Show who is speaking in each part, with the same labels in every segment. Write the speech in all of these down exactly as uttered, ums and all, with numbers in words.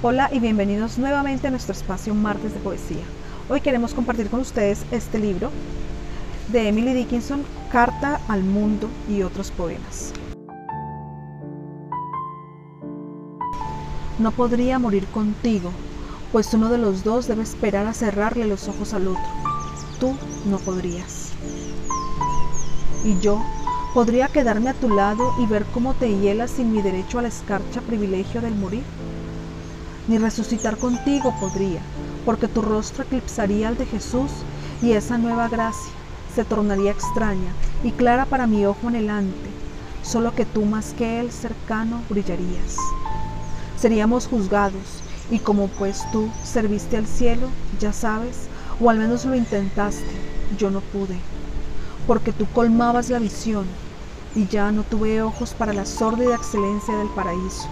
Speaker 1: Hola y bienvenidos nuevamente a nuestro espacio Martes de Poesía. Hoy queremos compartir con ustedes este libro de Emily Dickinson, Carta al Mundo y otros poemas. No podría morir contigo, pues uno de los dos debe esperar a cerrarle los ojos al otro. Tú no podrías. Y yo podría quedarme a tu lado y ver cómo te hielas sin mi derecho a la escarcha privilegio del morir. Ni resucitar contigo podría, porque tu rostro eclipsaría al de Jesús y esa nueva gracia se tornaría extraña y clara para mi ojo anhelante, solo que tú más que él cercano brillarías. Seríamos juzgados y como pues tú serviste al cielo, ya sabes, o al menos lo intentaste, yo no pude, porque tú colmabas la visión y ya no tuve ojos para la sórdida excelencia del paraíso.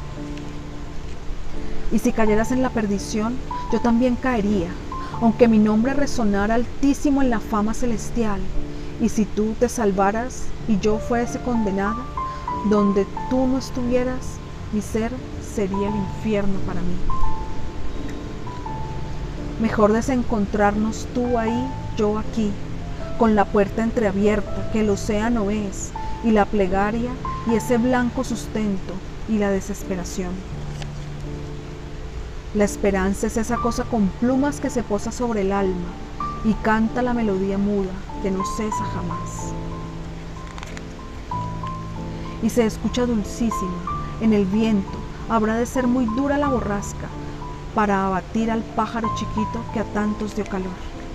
Speaker 1: Y si cayeras en la perdición, yo también caería, aunque mi nombre resonara altísimo en la fama celestial. Y si tú te salvaras y yo fuese condenada, donde tú no estuvieras, mi ser sería el infierno para mí. Mejor desencontrarnos tú ahí, yo aquí, con la puerta entreabierta que el océano es, y la plegaria, y ese blanco sustento, y la desesperación. La esperanza es esa cosa con plumas que se posa sobre el alma y canta la melodía muda que no cesa jamás. Y se escucha dulcísima, en el viento habrá de ser muy dura la borrasca para abatir al pájaro chiquito que a tantos dio calor.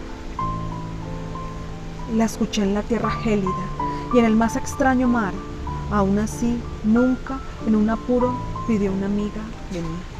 Speaker 1: La escuché en la tierra gélida y en el más extraño mar, aún así nunca en un apuro pidió una amiga de mí.